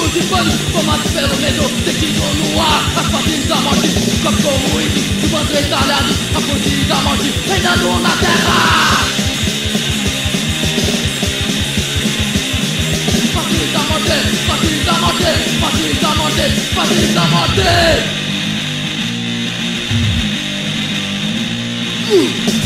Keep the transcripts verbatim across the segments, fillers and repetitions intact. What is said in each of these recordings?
Grito de pânico, tomado pelo medo, detido no ar, as faces da morte, corpo ruído, de bando entalhado, a fonte da morte, reinando na terra. Faces da morte, faces da morte, faces da morte, faces da morte. Uh.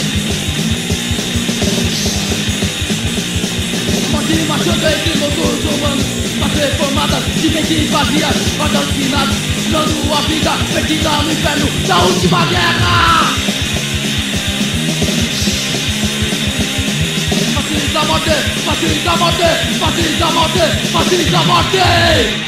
Morte marchando entre loucos humanos, faces formadas de mentes vazias, órgãos finados, dando a vida perdida no inferno da última guerra. Faces da morte, faces da morte, faces da morte, faces da morte.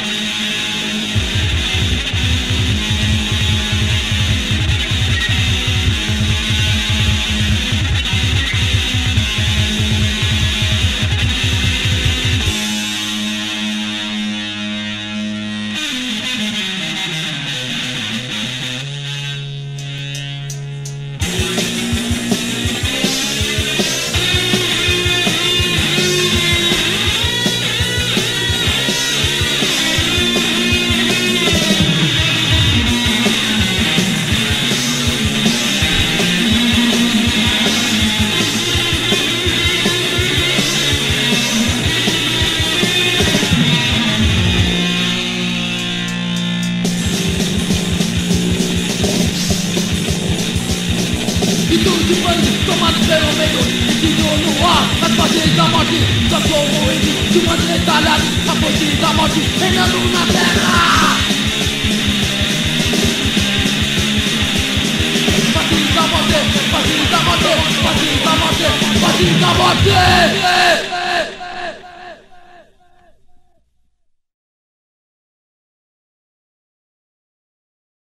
Grito de pânico, tomado pelo medo, detido no ar, as faces da morte, corpo ruído, de bando entalhado, a fonte da morte, reinando na terra. Faces da morte, faces da morte, faces da morte, faces da morte.